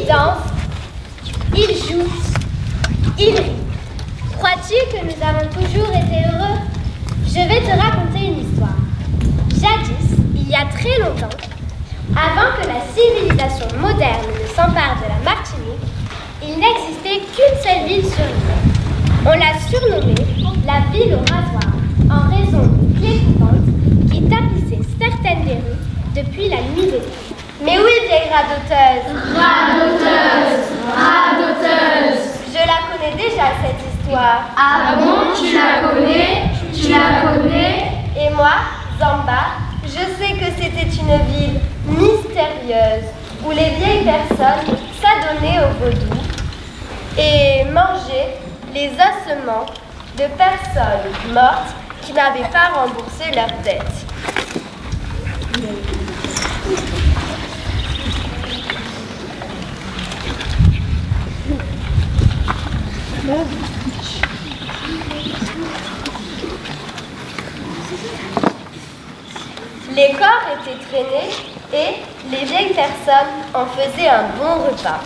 dansent, ils jouent, ils rient. Crois-tu que nous avons toujours été heureux? Je vais te raconter une histoire. Jadis, il y a très longtemps, avant que la civilisation moderne ne s'empare de la Martinique, il n'existait qu'une seule ville sur l'île. On l'a surnommée la ville au rasoir, en raison d'une clé coupante qui tapissait certaines des rues depuis la nuit des temps. Mais oui, vieille radoteuse! Radoteuse! Radoteuse! Je la connais déjà, cette histoire. Ah bon, tu la connais? Tu la connais? Et moi, Zamba, je sais que c'était une ville mystérieuse où les vieilles personnes s'adonnaient au vaudou et mangeaient les ossements de personnes mortes qui n'avaient pas remboursé leurs dettes. Les corps étaient traînés et les vieilles personnes en faisaient un bon repas.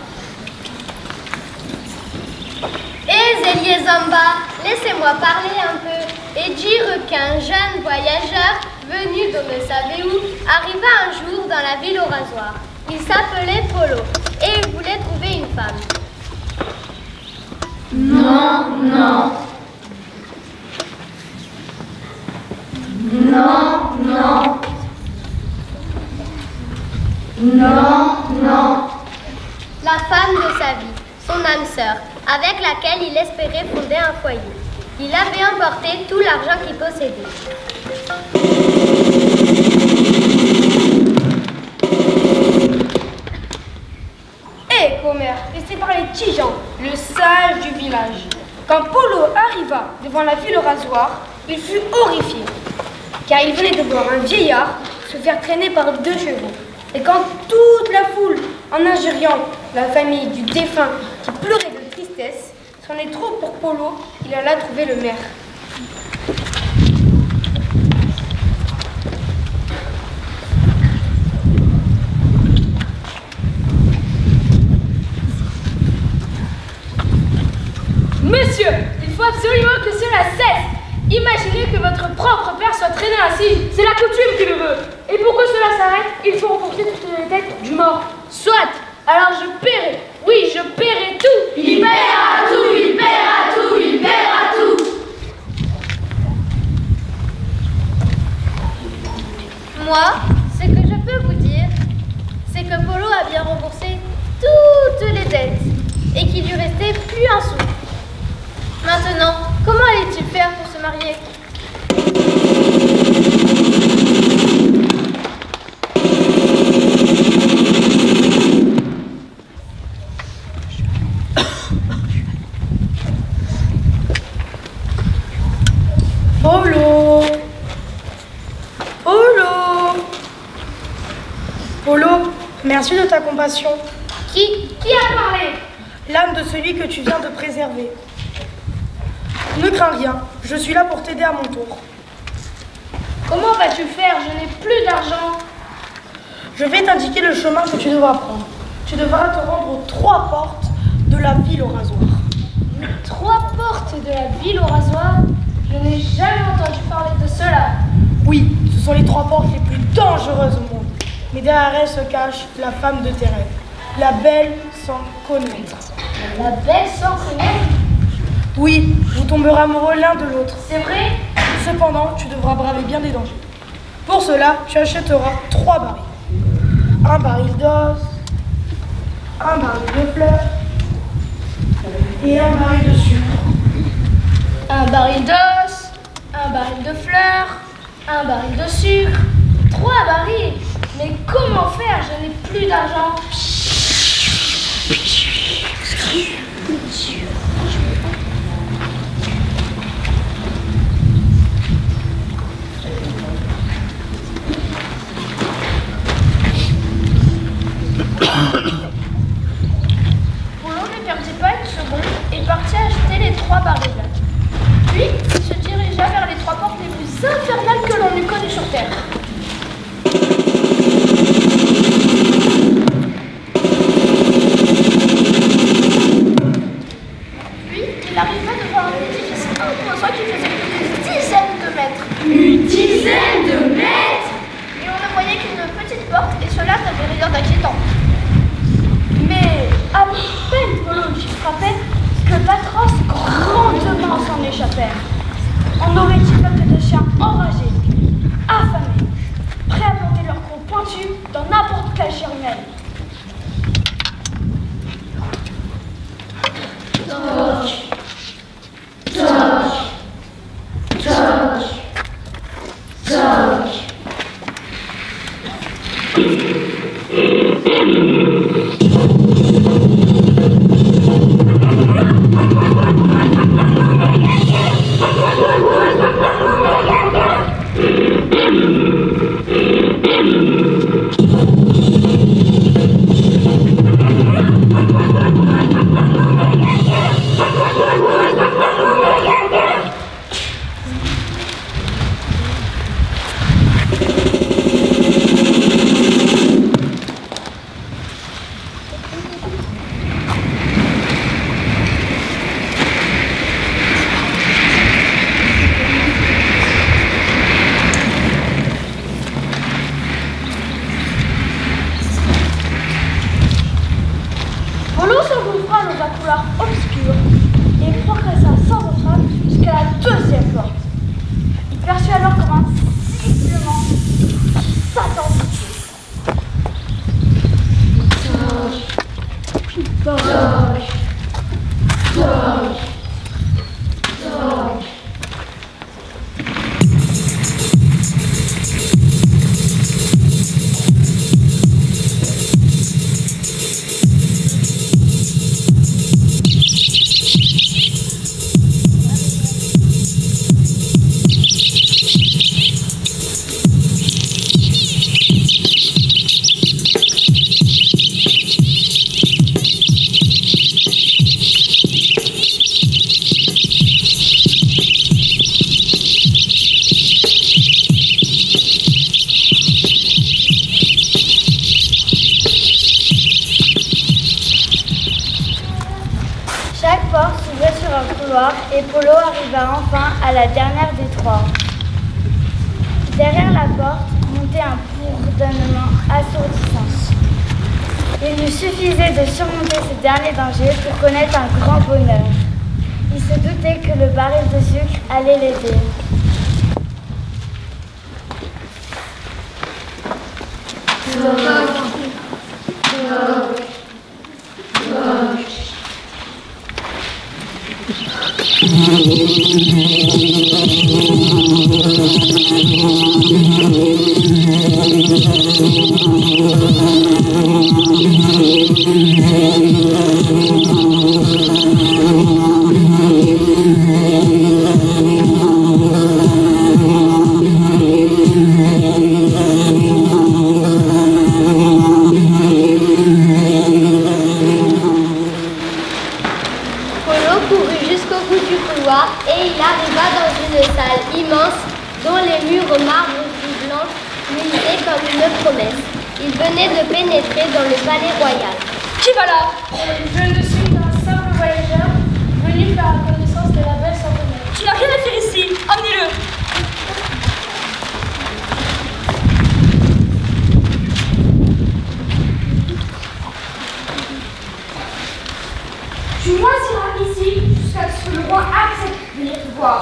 Zélier Zamba, laissez-moi parler un peu et dire qu'un jeune voyageur venu d'on ne savait où arriva un jour dans la ville au rasoir. Il s'appelait Polo et il voulait trouver une femme. Non, non. Non, non. Non, non. La femme de sa vie, son âme sœur, avec laquelle il espérait fonder un foyer. Il avait emporté tout l'argent qu'il possédait. Hé, commère, laissez parler Tijan, le sage du village. Quand Polo arriva devant la ville au rasoir, il fut horrifié, car il venait de voir un vieillard se faire traîner par 2 chevaux. Et quand toute la foule, en injuriant la famille du défunt qui pleurait de tristesse, c'en est trop pour Polo, il alla trouver le maire. Monsieur, il faut absolument que cela cesse. Imaginez que votre propre père soit traîné ainsi. C'est la coutume qui le veut. Et pour que cela s'arrête, il faut remporter toutes les têtes du mort. Soit, alors je paierai. Oui, je paierai tout. Il paiera tout, il paiera tout, il paiera tout. Moi, ce que je peux vous dire, c'est que Polo a bien remboursé toutes les dettes et qu'il lui restait plus un sou. Maintenant, comment allait-il faire pour se marier? Polo! Polo! Polo, merci de ta compassion. Qui a parlé? L'âme de celui que tu viens de préserver. Ne crains rien, je suis là pour t'aider à mon tour. Comment vas-tu faire? Je n'ai plus d'argent. Je vais t'indiquer le chemin que tu devras prendre. Tu devras te rendre aux 3 portes de la ville au rasoir. 3 portes de la ville au rasoir? Je n'ai jamais entendu parler de cela. Oui, ce sont les 3 portes les plus dangereuses au monde. Mais derrière elles se cache la femme de tes rêves. La belle sans connaître. La belle sans connaître? Oui, vous tomberez amoureux l'un de l'autre. C'est vrai? Cependant, tu devras braver bien des dangers. Pour cela, tu achèteras 3 barils. Un baril d'os, un baril de fleurs et un baril de sucre. Un baril d'os, un baril de fleurs, un baril de sucre. 3 barils? Mais comment faire? Je n'ai plus d'argent. Polo ne perdit pas une seconde et partit acheter les 3 barils. Puis, il se dirigea vers les 3 portes les plus infernales que l'on eût connues sur Terre. Polo s'engouffra dans un couloir obscur et progressa sans entrave jusqu'à la deuxième porte. Il perçut alors comme un sifflement qui s'attendit. Chaque porte s'ouvrait sur un couloir et Polo arriva enfin à la dernière des trois. Derrière la porte montait un bourdonnement assourdissant. Il lui suffisait de surmonter ce dernier danger pour connaître un grand bonheur. Il se doutait que le baril de sucre allait l'aider. Polo courut jusqu'au bout du couloir et il arriva dans une salle immense dont les murs au marbre gris blanc luisaient comme une promesse. Il venait de pénétrer dans le palais royal. Qui va là? Je ne suis qu'un simple voyageur venu faire la connaissance de la belle centenaire. Tu n'as rien à faire ici, emmenez-le. Tu moisiras ici jusqu'à ce que le roi accepte de venir te voir.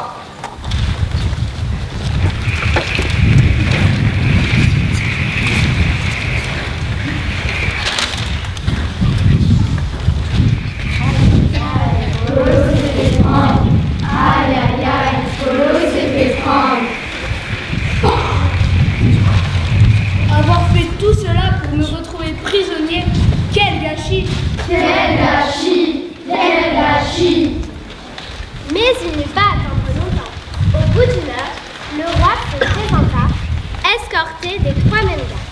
Aïe aïe aïe, Polo s'est fait prendre. Avoir fait tout cela pour me retrouver prisonnier, quel gâchis! Quel gâchis! Quel gâchis! Mais il n'eut pas à attendre longtemps. Au bout d'une heure, le roi se présenta, escorté des trois mêmes gardes.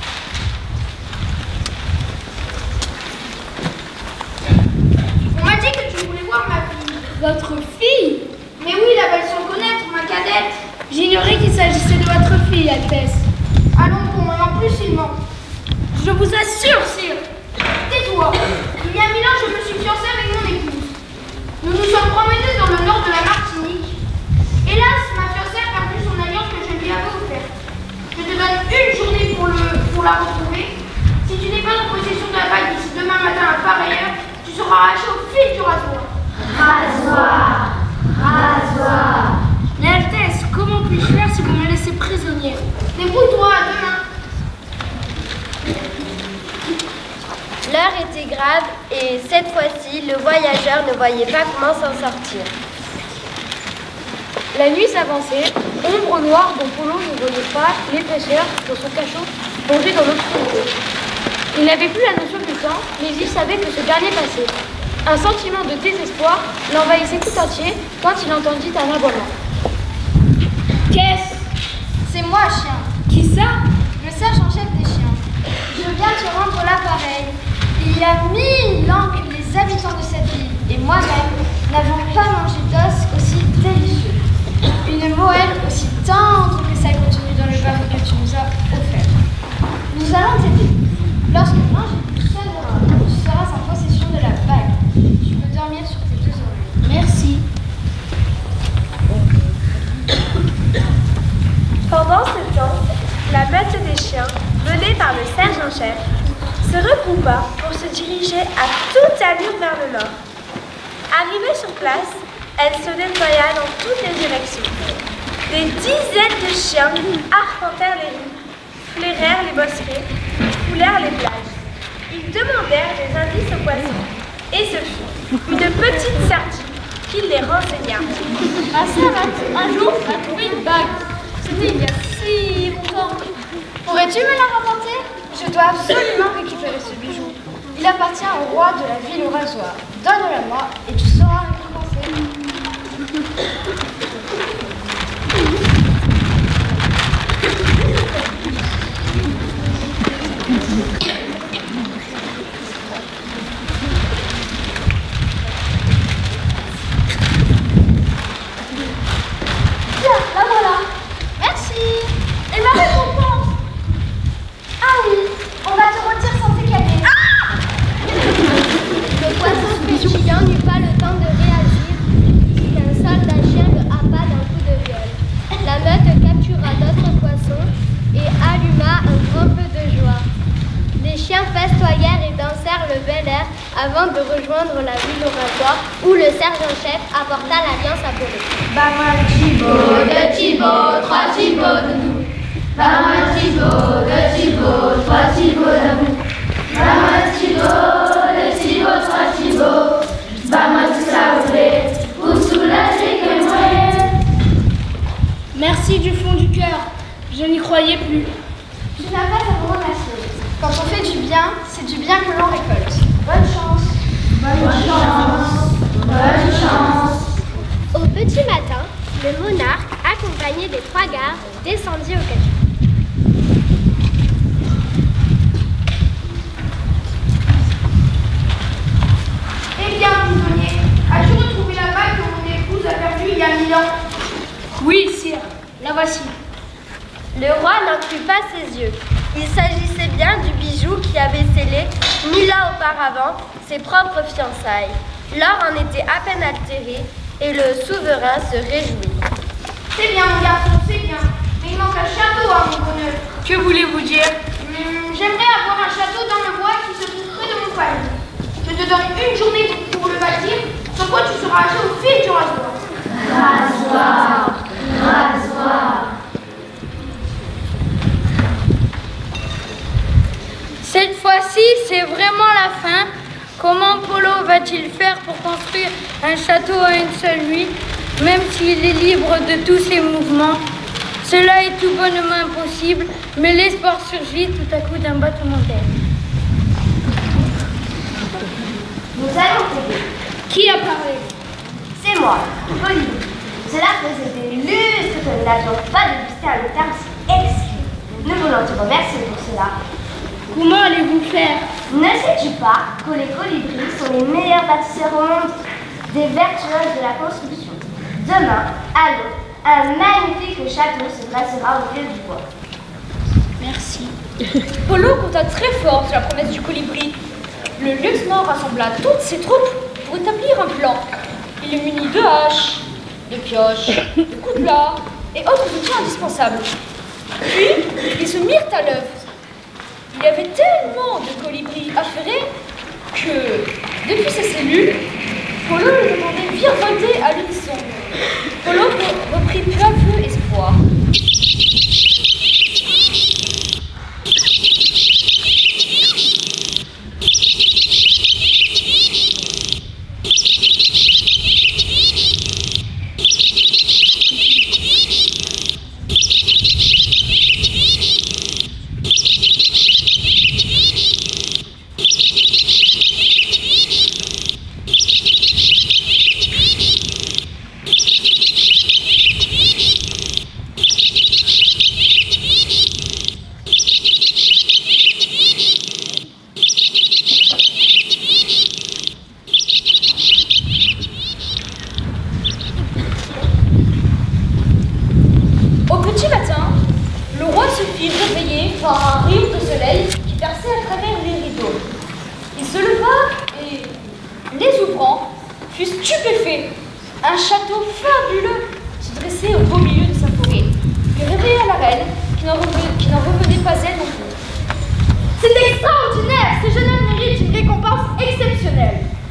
On m'a dit que tu voulais voir ma fille. Votre fille? Mais oui, la belle sans connaître, ma cadette. J'ignorais qu'il s'agissait de votre fille, Altesse. Allons bon, et en plus il ment. Je vous assure, sire. Tais-toi. Il y a 1000 ans, je me suis fiancée avec mon épouse. Nous nous sommes promenés dans le nord de la Martinique. Hélas, ma fiancée a perdu son alliance que je lui avais offerte. Je te donne une journée pour la retrouver. Si tu n'es pas en possession de la bague d'ici demain matin à pareille heure, tu seras arraché au fil du rasoir. Rasoir! Rasoir! Mais Altesse, comment puis-je faire si vous me laissez prisonnier? Débrouille-toi, à demain. L'heure était grave et cette fois-ci, le voyageur ne voyait pas comment s'en sortir. La nuit s'avançait, ombre noire dont Polo ne voyait pas l'épaisseur dans son cachot plongé dans l'obscurité. Il n'avait plus la notion du temps, mais il savait que ce dernier passait. Un sentiment de désespoir l'envahissait tout entier quand il entendit un aboiement. Qu'est-ce? C'est moi, chien. Qui ça? Le sergent-chef des chiens. Je viens te rendre l'appareil. Il y a 1000 ans que les habitants de cette île et moi-même n'avons pas mangé d'os aussi délicieux. Une moelle aussi tendre que celle contenue dans le baril que tu nous as offert. Nous allons t'aider. Lorsque l'un du sonnera, tu seras en possession l'allure vers le nord. Arrivée sur place, elle se déploya dans toutes les directions. Des dizaines de chiens arpentèrent les rues, flairèrent les bosquets, foulèrent les plages. Ils demandèrent des indices aux poissons. Et ce fut une petite sardine qui les renseigna. Ma sœur un jour a trouvé une bague. C'était il y a si longtemps. Pourrais-tu me la rapporter? Je dois absolument récupérer ce bijou. Il appartient au roi de la ville au rasoir. Donne-la-moi et tu sauras récompenser. Tiens, la voilà. Merci. Et ma récompense? Ah oui, on va te retirer sans t'écaler. Le poisson pétillant n'eut pas le temps de réagir qu'un soldat chien le happa d'un coup de viol. La meute captura d'autres poissons et alluma un grand feu de joie. Les chiens festoyèrent et dansèrent le bel air avant de rejoindre la ville au rasoir où le sergent-chef apporta l'alliance à Polo. Bama Thibaut, deux Thibaut, trois Thibaut de nous. Bama Thibaut, deux Thibaut, trois Thibaut de nous. Bama Thibaut, deux Thibaut, trois Thibaut. Bama tout ça vous soulager que moi. Merci du fond du cœur. Je n'y croyais plus. Je n'ai pas à vous remercier. Quand on fait du bien, c'est du bien que l'on récolte. Bonne chance. Bonne chance. Bonne chance. Au petit matin, le monarque, accompagné des trois gardes, descendit au cachot. Eh bien, prisonnier, as-tu retrouvé la bague que mon épouse a perdue il y a 1000 ans? Oui, sire, la voici. Le roi n'en crut pas ses yeux. Il s'agissait bien du bijou qui avait scellé, 1000 ans auparavant, ses propres fiançailles. L'or en était à peine altéré et le souverain se réjouit. C'est bien, mon garçon, c'est bien. Mais il manque un château à mon bonheur. Que voulez-vous dire? J'aimerais avoir un château dans le bois qui se trouve près de mon palais. Je te donne une journée pour le bâtir, sans quoi tu seras âgé au fil du rasoir. Rasoir. Rasoir. Cette fois-ci, c'est vraiment la fin. Comment Polo va-t-il faire pour construire un château à une seule nuit, même s'il est libre de tous ses mouvements? Cela est tout bonnement impossible, mais l'espoir surgit tout à coup d'un battement d'air. Nous allons t'aider. Qui a parlé? C'est moi, Polly. Cela faisait des lustres que nous n'avions pas dégusté un terme si exquis. Nous voulons te remercier pour cela. Comment allez-vous faire? Ne sais-tu pas que les colibris sont les meilleurs bâtisseurs au monde, des vertueuses de la construction? Demain, à l'eau, un magnifique château se dressera au milieu du bois. Merci. Polo compta très fort sur la promesse du colibri. Le lieutenant rassembla toutes ses troupes pour établir un plan. Il les munit de haches, de pioches, de coutelas et autres outils indispensables. Puis, ils se mirent à l'œuvre. Il y avait tellement de colibris affairés que, depuis sa cellule, Polo le demandait virevolter à l'unisson. Polo reprit peu à peu espoir. Par un rayon de soleil qui perçait à travers les rideaux. Il se leva et, les ouvrant, fut stupéfait. Un château fabuleux se dressait au beau milieu de sa forêt, que réveilla la reine, qui n'en revenait pas elle non plus. C'est extraordinaire! Ce jeune homme mérite une récompense exceptionnelle.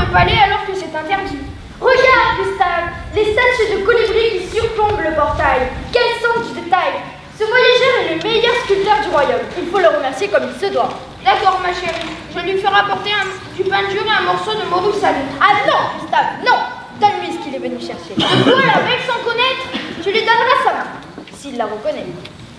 le palais alors que c'est interdit. Regarde, Gustave, les statues de colibris qui surplombent le portail. Quel sens du détail! Ce voyageur est le meilleur sculpteur du royaume. Il faut le remercier comme il se doit. D'accord, ma chérie. Je lui ferai apporter du pain dur et un morceau de morue salée. Ah non, Gustave, non! Donne-lui ce qu'il est venu chercher. Toi, la belle sans connaître, Tu lui donneras sa main, s'il la reconnaît.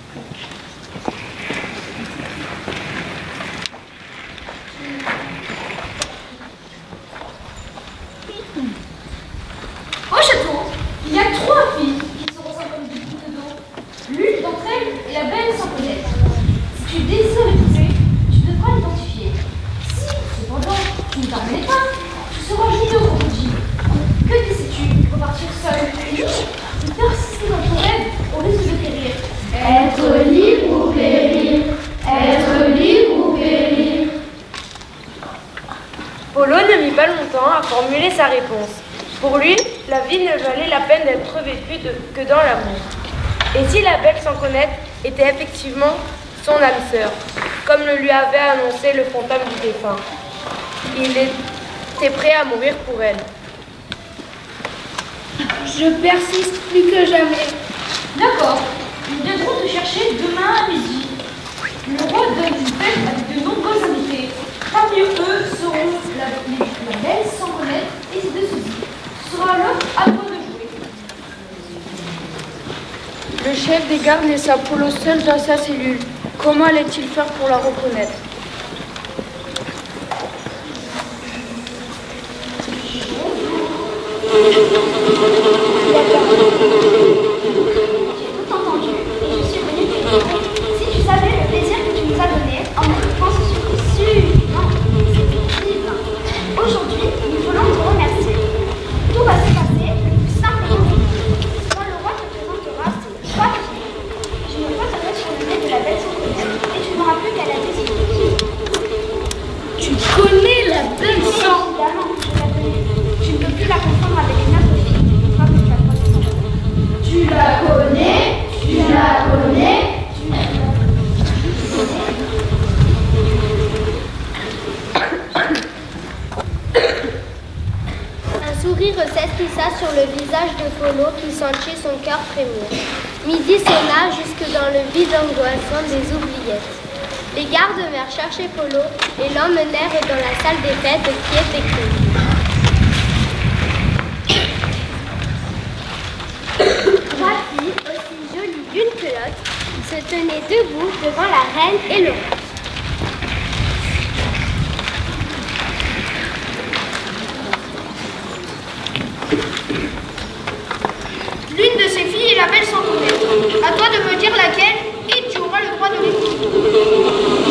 Au château, il y a 3 filles qui se ressemblent comme du gouttes d'eau. L'une d'entre elles est la belle sans connaître. Si tu désires l'épouser, tu devras l'identifier. Si, cependant, tu ne t'en connais pas, tu seras jeté au crocodile. Que décides-tu? Repartir seul? Si persister dans ton rêve, au risque de périr. Être libre ou périr, être libre ou périr. Polo ne mit pas longtemps à formuler sa réponse. Pour lui, la vie ne valait la peine d'être vécue que dans l'amour. Et si la belle sans connaître était effectivement son âme sœur, comme le lui avait annoncé le fantôme du défunt, il était prêt à mourir pour elle. je persiste plus que jamais. D'accord, nous viendrons te chercher demain à midi. Le roi donne une fête avec de nombreux invités. Parmi eux seront la belle sans connaître et ses 2 sosie. Ce sera alors à toi de jouer. Le chef des gardes laissa Polo seul dans sa cellule. Comment allait-il faire pour la reconnaître? J'ai tout entendu et je suis venue t'écouter. Si tu savais le plaisir que tu nous as donné en m'occupant ce suivant, c'est divin. Aujourd'hui, nous voulons te remercier. Tout va se passer le plus simplement. Quand le roi te présentera ses 3 filles, je me poserai sur le nez de la belle sans connaître et tu n'auras plus qu'à la désigner. Tu connais la belle sang? Évidemment, je la connais. Tu ne peux plus la confondre avec une autre fille. Une fois que tu as croisé son chemin. Tu la connais, tu la connais. Un sourire s'esquissa sur le visage de Polo qui sentit son cœur frémir. Midi sonna jusque dans le vide angoissant des oubliettes. Les gardes vinrent chercher Polo et l'emmenèrent dans la salle des fêtes qui était close. Trois filles, aussi jolies l'une que l'autre, se tenaient debout devant la reine et le roi. L'une de ces filles est la belle sans connaître. À toi de me dire laquelle et tu auras le droit de l'épouser.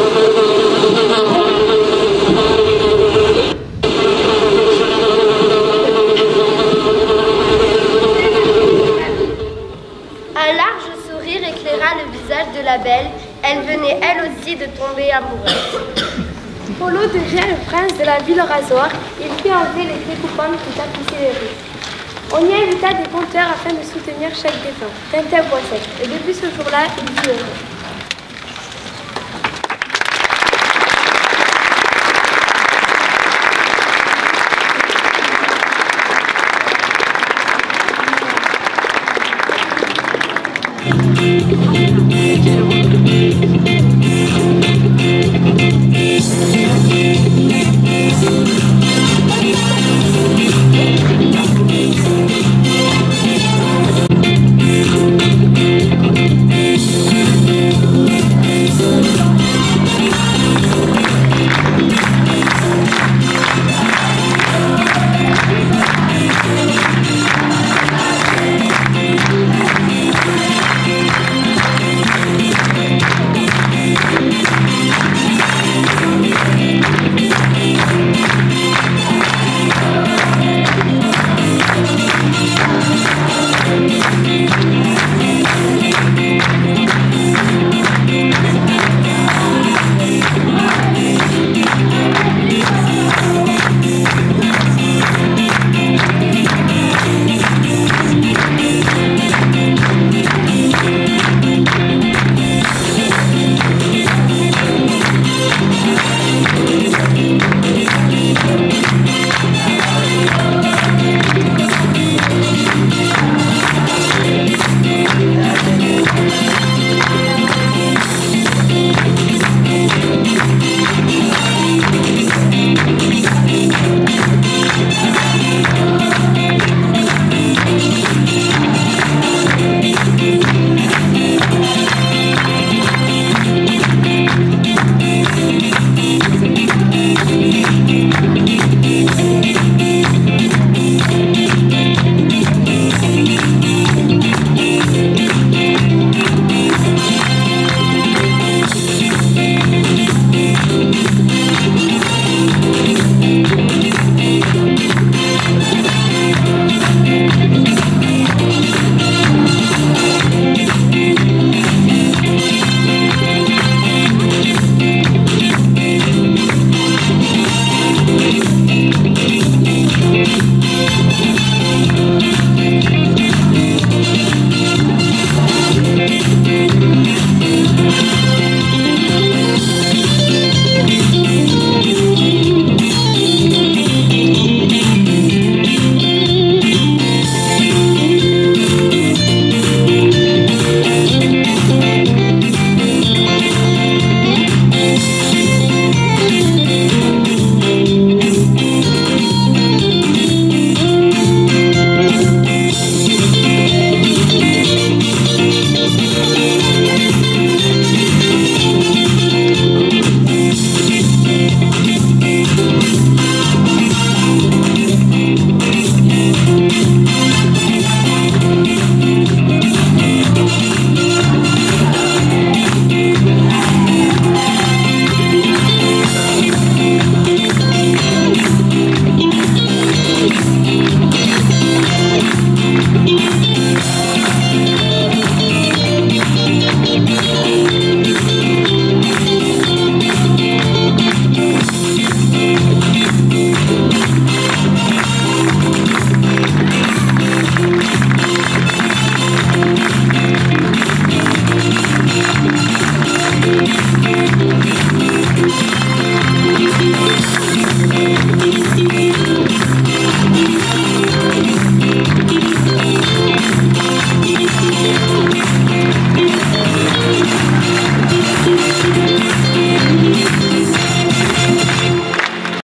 Un large sourire éclaira le visage de la belle. Elle venait elle aussi de tomber amoureuse. Polo devient le prince de la ville rasoir. Il fit enlever les clés coupantes qui tapissaient les rues. On y invita des conteurs afin de soutenir chaque défunt. Tintin Boissette. Et depuis ce jour-là, il vit heureux.